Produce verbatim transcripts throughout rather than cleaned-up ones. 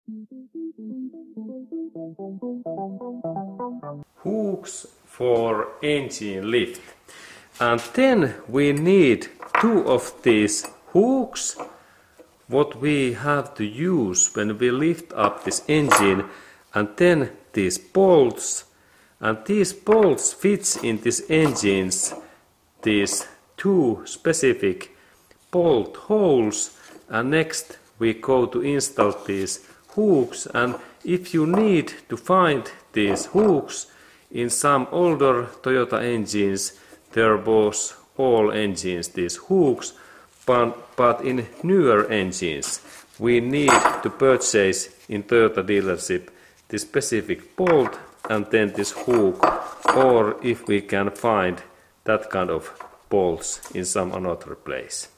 Hooks for engine lift. And then we need two of these hooks, what we have to use when we lift up this engine, and then these bolts, and these bolts fits in these engines, these two specific bolt holes, and next we go to install these hooks. And if you need to find these hooks, in some older Toyota engines there was all engines these hooks, but, but in newer engines we need to purchase in Toyota dealership this specific bolt and then this hook, or if we can find that kind of bolts in some another place.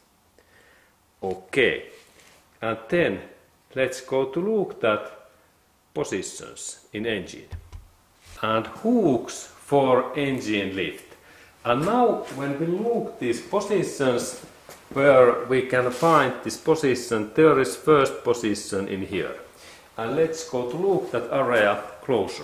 Okay, and then let's go to look at positions in engine and hooks for engine lift. And now when we look these positions where we can find this position, there is first position in here. And let's go to look that area closer.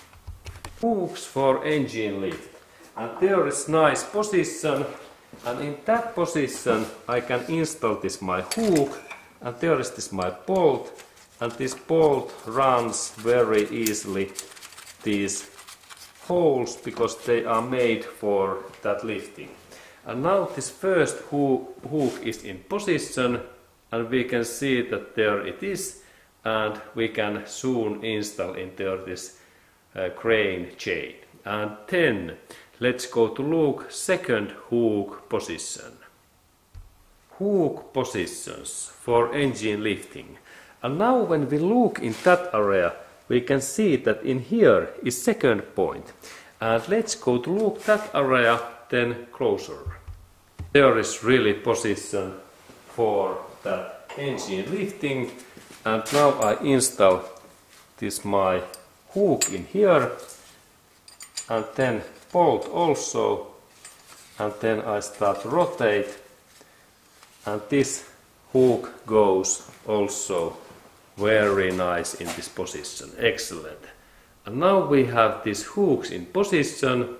Hooks for engine lift. And there is nice position, and in that position I can install this my hook, and there is this my bolt, and this bolt runs very easily these holes because they are made for that lifting. And now this first hook, hook is in position, and we can see that there it is, and we can soon install in there this uh, crane chain. And then let's go to look second hook position. Hook positions for engine lifting. And now when we look in that area, we can see that in here is second point. And let's go to look that area then closer. There is really position for that engine lifting. And now I install this my hook in here, and then bolt also, and then I start to rotate, and this hook goes also very nice in this position. Excellent. And now we have these hooks in position,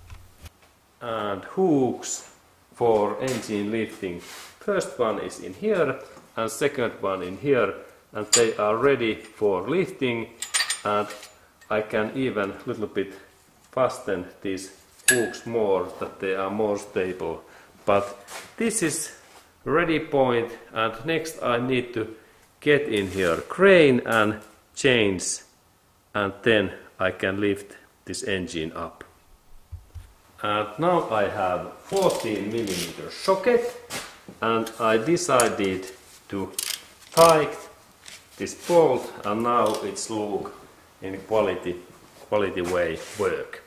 and hooks for engine lifting. First one is in here and second one in here, and they are ready for lifting, and I can even a little bit fasten these hooks more, that they are more stable. But this is ready point, and next I need to get in here crane and chains, and then I can lift this engine up. And now I have fourteen millimeter socket, and I decided to tighten this bolt, and now it's look in quality quality way work.